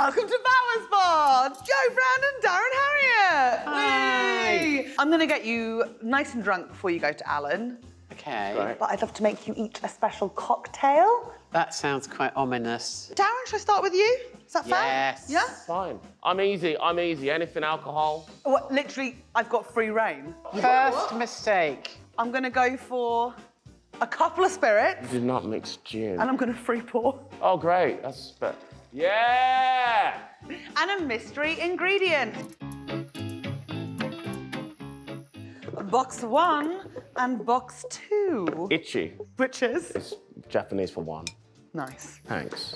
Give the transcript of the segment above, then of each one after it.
Welcome to Bauer's Bar, Joe Brown and Darren Harriott. Hi. Whee! I'm gonna get you nice and drunk before you go to Alan. Okay. Right. But I'd love to make you each a special cocktail. That sounds quite ominous. Darren, should I start with you? Is that fair? Yes. Yeah? Fine. I'm easy. Anything alcohol. Well, literally, I've got free reign. First mistake. I'm gonna go for a couple of spirits. Do not mix gin. And I'm gonna free pour. Oh, great. That's... Yeah! And a mystery ingredient. Box 1 and box 2. Itchy. Which is? It's Japanese for one. Nice. Thanks.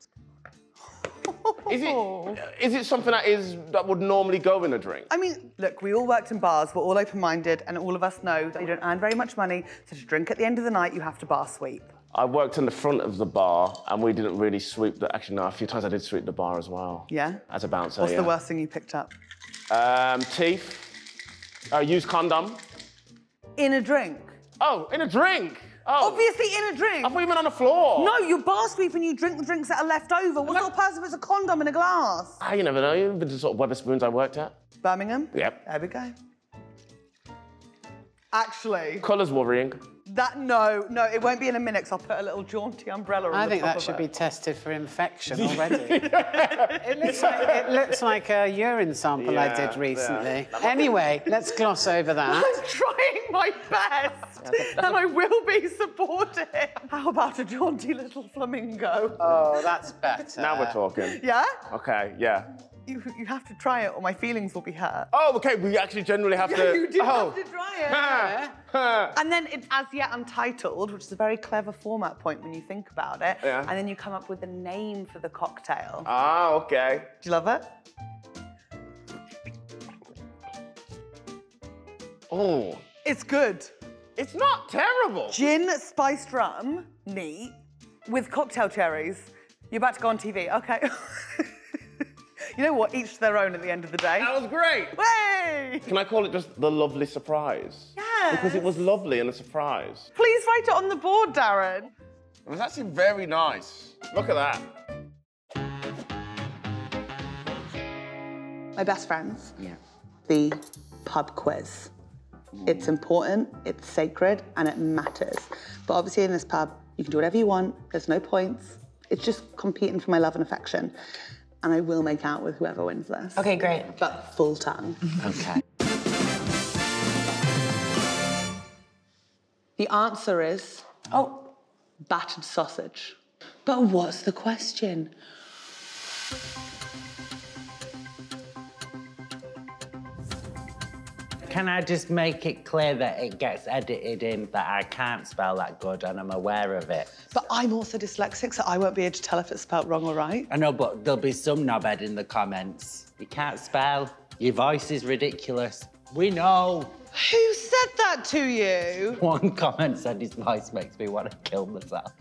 Is it something that would normally go in a drink? I mean, look, we all worked in bars, we're all open-minded, and all of us know that you don't earn very much money, so to drink at the end of the night, you have to bar sweep. I worked in the front of the bar, and we didn't really sweep the... Actually, no, a few times I did sweep the bar as well. Yeah? As a bouncer, What's yeah. the worst thing you picked up? Teeth. Used condom. In a drink. Oh, in a drink! Oh. Obviously in a drink. I thought you meant on the floor. No, you bar sweep and you drink the drinks that are left over. What sort of person puts a condom in a glass? Ah, you never know. You've been to sort of Wetherspoons I worked at. Birmingham? Yep. There we go. Actually, Colour's worrying. no, it won't be in a minute, 'cause I'll put a little jaunty umbrella on I the think top that of should it. be tested for infection already. it looks like a urine sample I did recently. Yeah. Anyway, let's gloss over that. I'm trying my best, and I will be supportive. How about a jaunty little flamingo? Oh, that's better. Now we're talking. Yeah? Okay, yeah. You have to try it, or my feelings will be hurt. Oh, okay, we actually generally have to... You do Oh. have to try it. And then it's As Yet Untitled, which is a very clever format point when you think about it. Yeah. And then you come up with a name for the cocktail. Ah, okay. Do you love it? Oh. It's good. It's not terrible. Gin spiced rum, neat, with cocktail cherries. You're about to go on TV, okay. You know what? Each to their own at the end of the day. That was great. Way! Can I call it just the lovely surprise? Yes. Because it was lovely and a surprise. Please write it on the board, Darren. It was actually very nice. Look at that. My best friends. Yeah. The pub quiz. It's important, it's sacred, and it matters. But obviously in this pub, you can do whatever you want. There's no points. It's just competing for my love and affection. And I will make out with whoever wins this. Okay, great. But full tongue. Okay. The answer is... Oh. Battered sausage. But what's the question? Can I just make it clear that it gets edited in that I can't spell that good and I'm aware of it? But I'm also dyslexic, so I won't be able to tell if it's spelled wrong or right. I know, but there'll be some knobhead in the comments. You can't spell. Your voice is ridiculous. We know. Who said that to you? One comment said his voice makes me want to kill myself.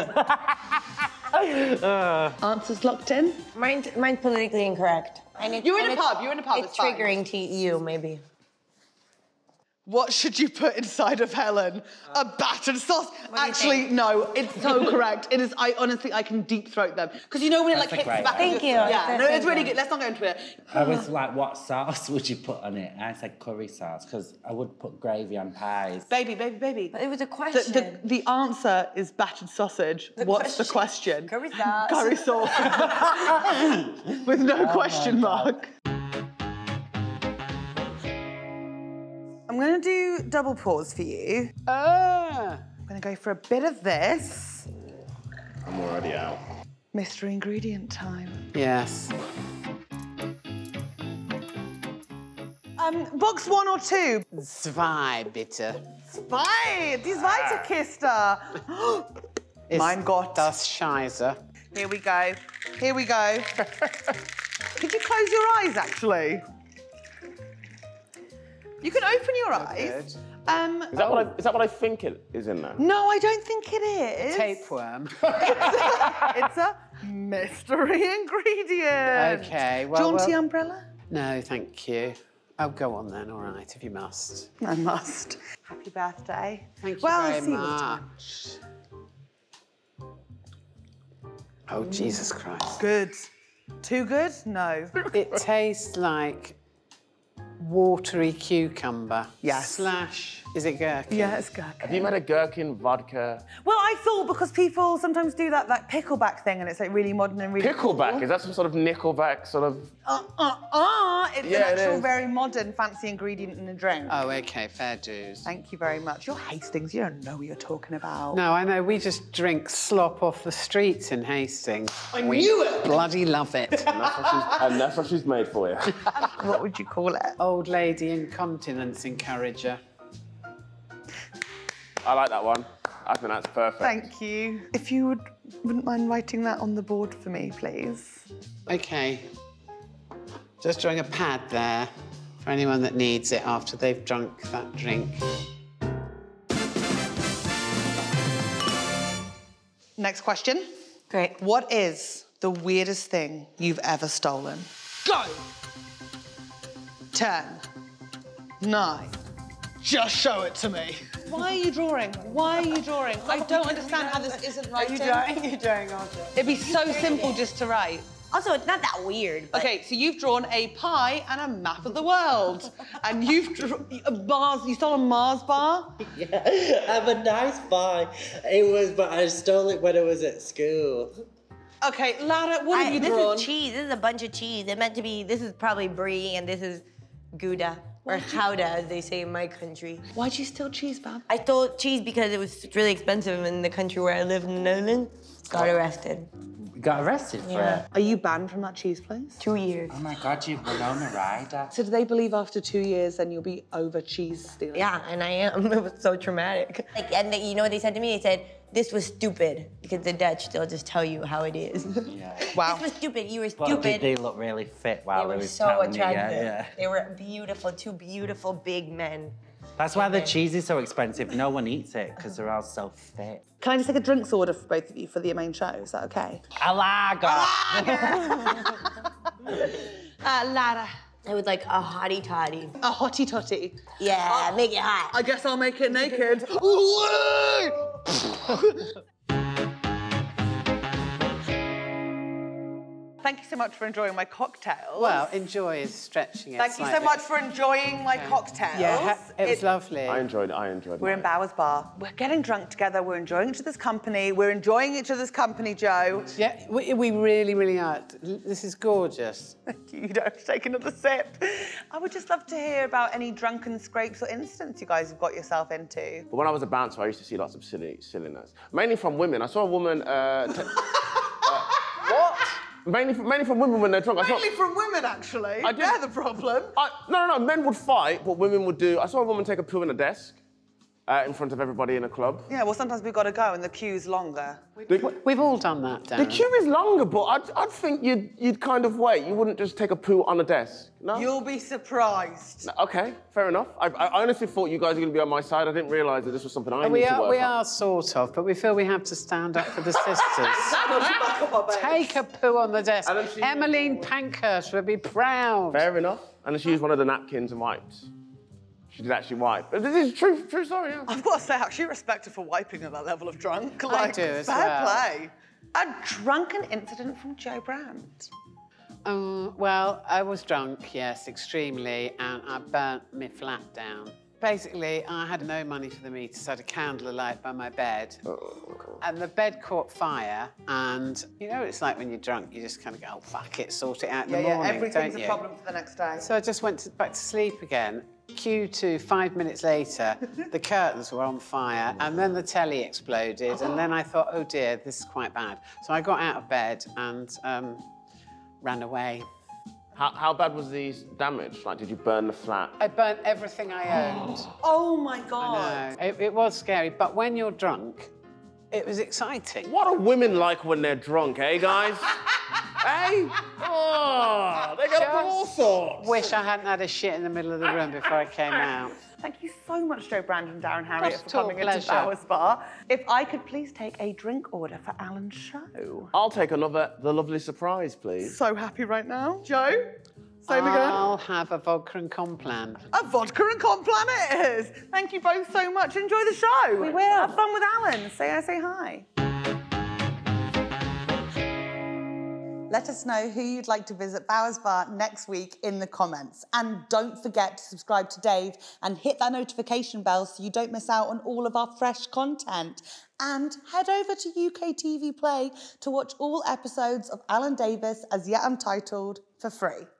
Answers locked in? Mine's politically incorrect. You're in a pub, It's triggering to you, maybe. What should you put inside of Helen? A battered sauce? Actually, no, it's so correct. It is, I can deep throat them. Because you know when it like That's hits a the great back Thank of you. your... Yeah, That's no, it's good. really good. Let's not go into it. I was like, what sauce would you put on it? I said curry sauce, because I would put gravy on pies. Baby. But it was a question. The answer is battered sausage. What's the question? Curry sauce. Curry sauce. With no question mark. I'm gonna do double pause for you. I'm gonna go for a bit of this. I'm already out. Mystery ingredient time. Yes. Box 1 or 2? Zwei, bitte. Zwei, die zweite Kiste. Mein Gott. Das Scheiße. Here we go. Here we go. Could you close your eyes, actually? You can open your eyes. Is that what I think it is in there? No, I don't think it is. Tapeworm. It's a mystery ingredient. Okay, well... Jaunty umbrella? No, thank you. Oh, go on then, all right, if you must. I must. Happy birthday. Thank you well, very see you later. much. Oh, Jesus Christ. Good. Too good? No. It tastes like watery cucumber. Yes. / is it gherkin? Yeah, it's gherkin. Have you made a gherkin vodka? Well, I thought because people sometimes do that pickleback thing and it's like really modern and really Pickleback? cool. Is that some sort of nickelback sort of... It's Yeah, an it actual is. very modern, fancy ingredient in a drink. Oh, OK, fair dues. Thank you very much. You're Hastings, you don't know what you're talking about. No, I know, we just drink slop off the streets in Hastings. I knew it! Bloody love it. And that's what she's made for you. What would you call it? Old lady incontinence encourager. I like that one. I think that's perfect. Thank you. If you wouldn't mind writing that on the board for me, please. OK. Just drawing a pad there for anyone that needs it after they've drunk that drink. Next question. Great. What is the weirdest thing you've ever stolen? Go! 10, 9. Just show it to me. Why are you drawing? Why are you drawing? I don't understand how this isn't writing. You're drawing, It'd be so simple just to write. Also, it's not that weird. But... Okay, so you've drawn a pie and a map of the world. And you've drawn a Mars, you stole a Mars bar? Yeah, I have a nice pie. But I stole it when I was at school. Okay, Lara, what have you this drawn? is cheese. This is a bunch of cheese. It meant to be, this is probably brie and this is Gouda. Or Gouda, as they say in my country. Why'd you steal cheese, Bab? I stole cheese because it was really expensive in the country where I live in the Netherlands. Got arrested. You got arrested for it? Are you banned from that cheese place? 2 years. Oh my God, you've Winona Ryder. So do they believe after 2 years then you'll be over cheese stealing? Yeah, and I am. It was so traumatic. You know what they said to me? They said, this was stupid. Because the Dutch, they'll just tell you how it is. Yeah. Wow. This was stupid. You were But stupid. did they look really fit while They they were was so telling you? attractive. Yeah. They were beautiful, two beautiful big men. That's why the cheese is so expensive. No one eats it because they're all so fit. Can I just take a drinks order for both of you for the main show? Is that okay? Alaga! Lara. I would like a hottie toddy. A hottie totty. Yeah, make it hot. I guess I'll make it naked. Thank you so much for enjoying my cocktails. Well, enjoy is stretching it Thank you so slightly. much for enjoying my cocktails. Yeah, it was lovely. I enjoyed We're in Bauer's bar. We're getting drunk together. We're enjoying each other's company. We're enjoying each other's company, Joe. Yeah, we really, really are. This is gorgeous. You don't have to take another sip. I would just love to hear about any drunken scrapes or incidents you guys have got yourself into. But when I was a bouncer, I used to see lots of silliness. Mainly from women. I saw a woman... What? Mainly from women when they're drunk. Mainly from women, actually. They're the problem. No. Men would fight, but women would do... I saw a woman take a poo in a desk in front of everybody in a club. Yeah, well, sometimes we've got to go and the queue's longer. We've all done that, Darren. The queue is longer, but I'd think you'd kind of wait. You wouldn't just take a poo on a desk, no? You'll be surprised. No, OK, fair enough. I honestly thought you guys were going to be on my side. I didn't realise that this was something I needed to work We on. are sort of, but we feel we have to stand up for the sisters. Take a poo on the desk. Emmeline Pankhurst would be proud. Fair enough. And she used one of the napkins and wiped. She did actually wipe. This is true story, yeah. I've got to say, I actually respect her for wiping at that level of drunk. I do as fair well. play. A drunken incident from Joe Brand. Well, I was drunk, yes, extremely, and I burnt my flat down. Basically, I had no money for the meter, so I had a candle alight by my bed. And the bed caught fire, and you know what it's like when you're drunk, you just kind of go, oh, fuck it, sort it out in the morning, everything's don't a you? problem for the next day. So I just went back to sleep again. Q2, 5 minutes later, the curtains were on fire, and then the telly exploded, and then I thought, oh dear, this is quite bad. So I got out of bed and ran away. How bad was the damage? Like, did you burn the flat? I burnt everything I owned. Oh my God. I know. It was scary, but when you're drunk, it was exciting. What are women like when they're drunk, eh, guys? Hey? Oh, they get up to all sorts. Wish I hadn't had a shit in the middle of the room before I came out. Thank you so much, Joe Brand and Darren Harriott, Just for coming into pleasure. Bauer's Bar. If I could please take a drink order for Alan's show. I'll take another The Lovely Surprise, please. So happy right now. Joe? Same again. I'll have a vodka and complan. A vodka and complan it is. Thank you both so much. Enjoy the show. We will. Have fun with Alan. Say hi. Let us know who you'd like to visit Bauer's Bar next week in the comments. And don't forget to subscribe to Dave and hit that notification bell so you don't miss out on all of our fresh content. And head over to UKTV Play to watch all episodes of Alan Davies As Yet Untitled for free.